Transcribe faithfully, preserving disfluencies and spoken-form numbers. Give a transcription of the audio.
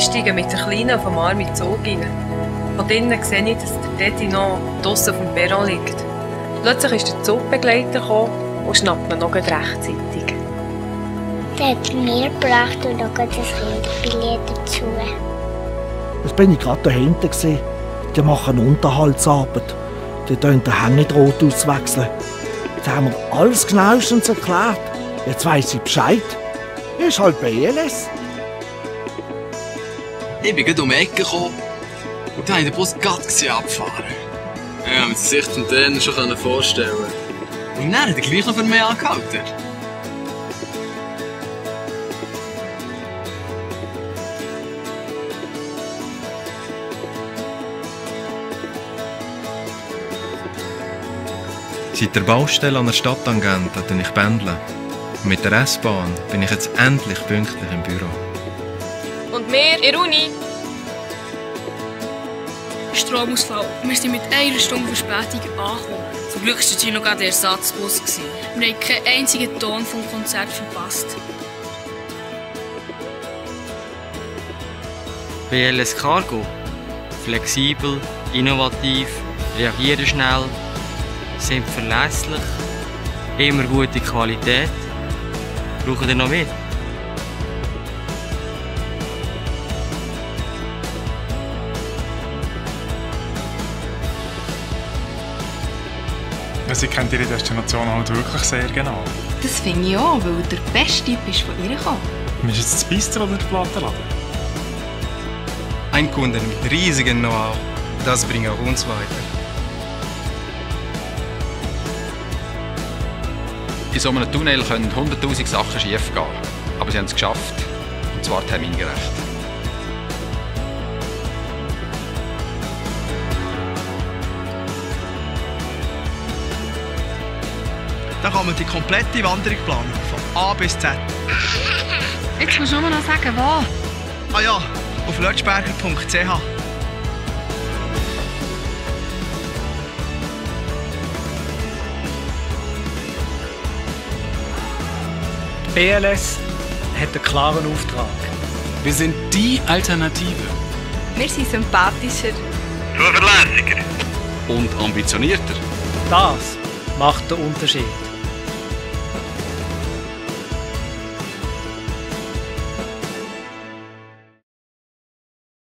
steige mit der Kleinen auf dem Arm in den Zug rein. Von drinnen sehe ich, dass der Daddy noch draussen auf dem Perron liegt. Plötzlich ist der Zugbegleiter gekommen und schnappt ihn noch rechtzeitig. Der hat mir gebracht und noch ein Kinderbillett dazu. Jetzt bin ich gerade dahinter. Die machen Unterhaltsarbeit. Die tun den Hängedraht auswechseln. Jetzt haben wir alles genauestens erklärt. Jetzt weiss ich Bescheid. Ist halt B L S. Ich bin gerade um die Ecke gekommen und dann habe ich den Bus gerade abfahren. Ja, mit der Sicht von denen schon vorstellen. Und dann hat er gleich noch für mich angehalten. Seit der Baustelle an der Stadttangente pendle ich pendeln. Und mit der S-Bahn bin ich jetzt endlich pünktlich im Büro. Und wir in der Uni. Stromausfall. Wir sind mit einer Stunde Verspätung angekommen. Zum Glück war es noch gerade der Ersatzbus. Wir haben keinen einzigen Ton vom Konzert verpasst. B L S Cargo. Flexibel, innovativ, reagieren schnell, sind verlässlich, immer gute Qualität. Brauchen ihr noch mehr? Sie kennt ihre Destination halt wirklich sehr genau. Das finde ich auch, weil der beste Typ ist von ihr gekommen. Ist es das Bistro oder der Plattenladen? Ein Kunde mit riesigen Know-how, das bringt auch uns weiter. In so einem Tunnel können hunderttausend Sachen schief gehen. Aber sie haben es geschafft. Und zwar termingerecht. Da kann man die komplette Wanderung planen, von A bis Z. Jetzt musst du nur noch sagen, wo. Ah ja, auf lötschberger punkt c h. B L S hat einen klaren Auftrag. Wir sind die Alternative. Wir sind sympathischer. Zuverlässiger. Und ambitionierter. Das macht den Unterschied.